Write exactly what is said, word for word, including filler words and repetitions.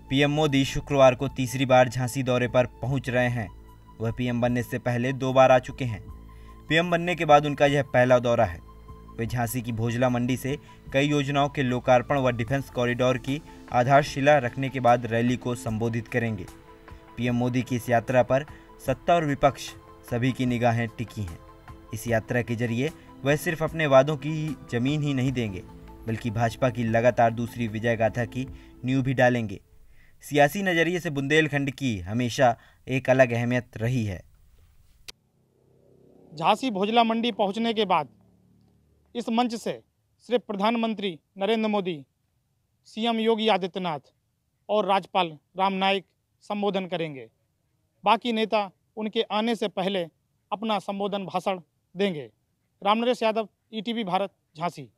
PM Modi शुक्रवार को तीसरी बार झांसी दौरे पर पहुंच रहे हैं। वह पीएम बनने से पहले दो बार आ चुके हैं। पीएम बनने के बाद उनका यह पहला दौरा है। वे झांसी की भोजला मंडी से कई योजनाओं के लोकार्पण व डिफेंस कॉरिडोर की आधारशिला रखने के बाद रैली को संबोधित करेंगे। पीएम मोदी की इस यात्रा पर सत्ता और विपक्ष सभी की निगाहें टिकी हैं। इस यात्रा के जरिए वह सिर्फ अपने वादों की जमीन ही नहीं देंगे, बल्कि भाजपा की लगातार दूसरी विजय गाथा की नींव भी डालेंगे। सियासी नजरिए से बुंदेलखंड की हमेशा एक अलग अहमियत रही है। झांसी भोजला मंडी पहुंचने के बाद इस मंच से सिर्फ प्रधानमंत्री नरेंद्र मोदी, सीएम योगी आदित्यनाथ और राज्यपाल राम नाईक संबोधन करेंगे। बाकी नेता उनके आने से पहले अपना संबोधन भाषण देंगे। रामनरेश यादव, ईटीवी भारत, झांसी।